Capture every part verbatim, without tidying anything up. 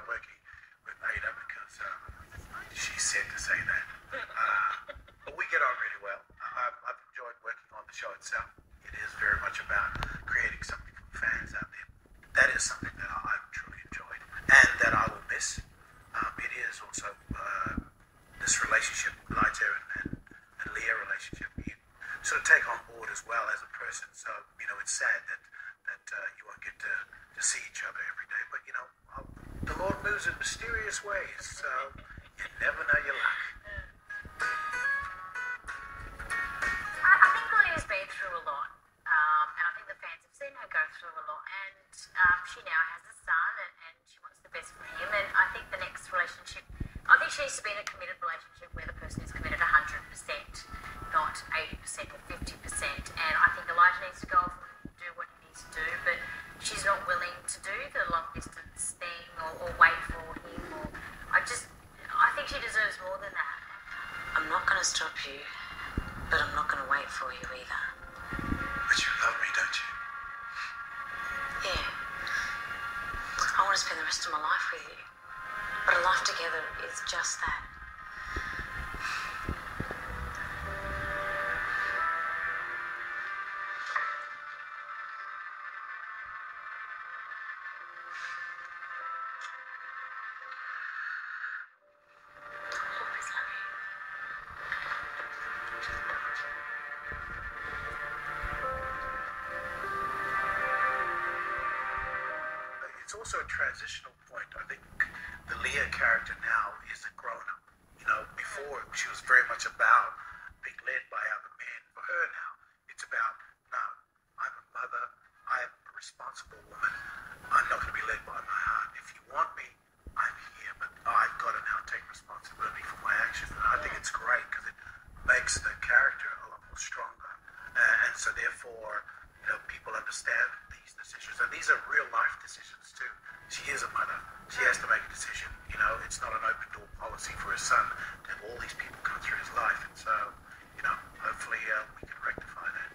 working with Ada because uh, she said to say that. Uh, but we get on really well. I've, I've enjoyed working on the show itself. It is very much about creating something for fans out there. That is something that I, I've truly enjoyed and that I will miss. Um, it is also uh, this relationship, Elijah and, and, and Leah relationship, you sort of take on board as well as a person. So, you know, it's sad that, that uh, you won't get to, to see each other every day. But, you know, uh, the Lord moves in mysterious ways, so you never know your luck. I, I think Leah's been through a lot. Um, and I think the fans have seen her go through a lot. And um, she now has a son and, and she wants the best for him. And I think the next relationship, I think she needs to be in a committed relationship where the person is committed one hundred percent, not eighty percent or fifty percent. And I think Elijah needs to go off and do what he needs to do, but she's not willing to do the long distance thing or, or wait for him. Or I just, I think she deserves more than that. I'm not going to stop you, but I'm not going to wait for you either. But you love me, don't you? Yeah. I want to spend the rest of my life with you. But a life together is just that. Always love you. It's also a transitional point. I think the Leah character now is a grown-up. You know, before she was very much about being led by other men. For her now, it's about, no, I'm a mother, I'm a responsible woman, I'm not going to be led by my heart. If you want me, I'm here, but I've got to now take responsibility for my actions. And I think it's great because it makes the character a lot more stronger. Uh, and so therefore, you know, people understand these decisions. And these are real life decisions too. She is a mother. She has to make a decision. You know, it's not an open door policy for her son to have all these people come through his life. And so, you know, hopefully uh, we can rectify that.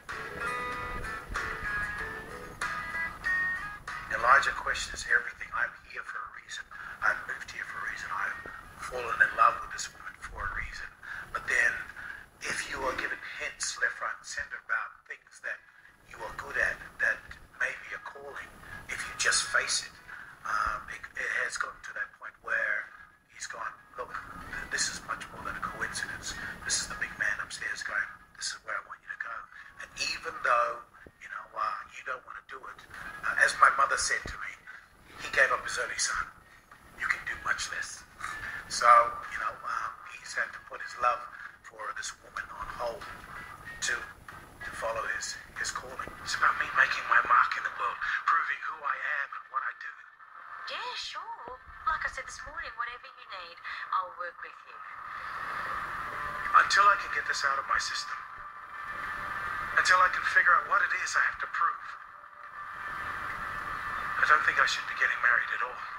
Elijah questions everything. I'm here for a reason. I've moved here for a reason. I've fallen in love with this woman for a reason. But then, if you are given hints left, right, and center about things that you are good at, that may be a calling, if you just face it, um, it, it has gotten to that point where he's gone, look, this is much more than a coincidence. This is the big man upstairs going, this is where I want you to go. And even though, you know, uh, you don't want to do it, uh, as my mother said to me, he gave up his only son. You can do much less. So, you know, um, he's had to put his love for this woman on hold to to follow his, his calling. It's about me making my mark in the world, proving who I am and what I do. Yeah, sure. Like I said this morning, whatever you need, I'll work with you. Until I can get this out of my system. Until I can figure out what it is I have to prove. I don't think I should be getting married at all.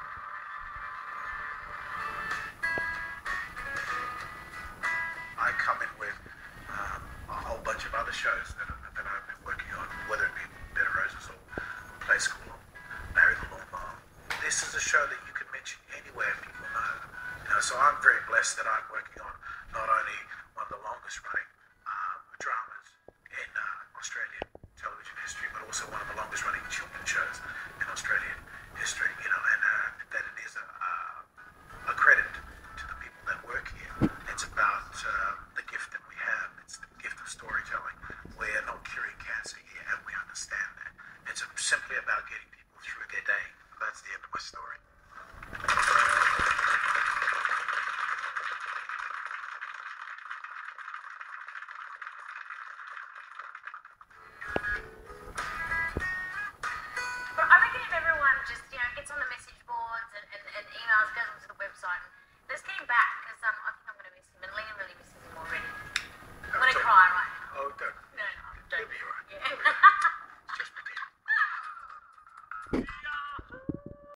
I come in with um, a whole bunch of other shows that, that I've been working on, whether it be Bed of Roses or Play School or Marry the Lawnmower. This is a show that you can mention anywhere people know. You know, so I'm very blessed that I'm working on not only one of the longest running um, dramas in uh, Australian television history, but also one of the longest running children's shows in Australian history. You know, and uh, that it is a, uh, a credit to the people that work here. It's about uh, the gift that we have. It's the gift of storytelling. We're not curing cancer here, and we understand that. It's simply about getting people through their day. That's the end of my story. But I reckon if everyone just, you know, gets on the message boards and, and, and emails, goes onto the website, and let's get him back, because um, I think I'm going to miss him, and Leah really misses him already. I'm going to cry right now. Oh, don't. No, no, don't. You'll be all right. Yeah. It's just pretend.